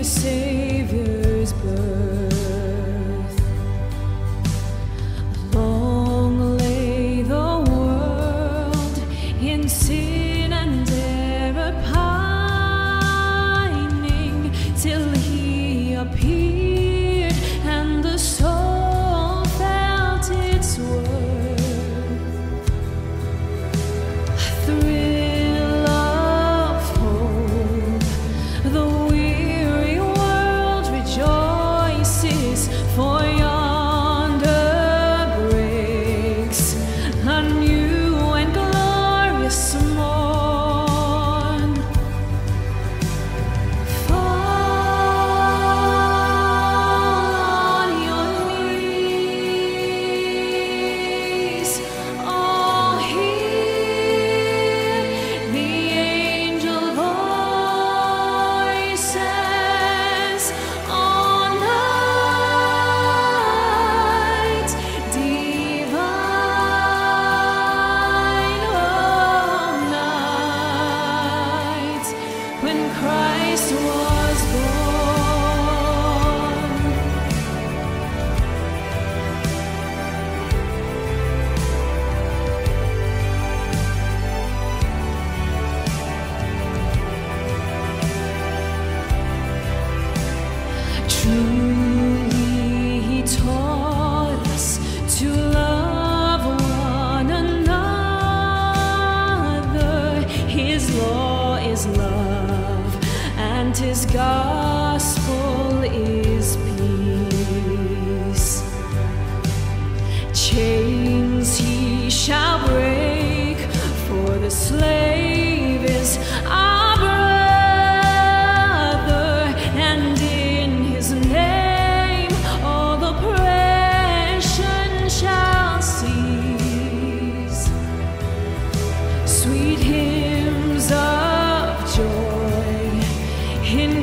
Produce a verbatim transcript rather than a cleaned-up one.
Savior's birth. Long lay the world in sin and error pining, till he appeared and the soul felt its worth. A thrill of hope, the for yonder breaks a new and glorious morn. Fall on your knees, all hear the angel voices on the when Christ was born. Truly he taught us to love one another. His law is love, and his gospel is peace. Chains he shall break, for the slave is our brother, and in his name all oppression shall cease. Sweet hymns of joy in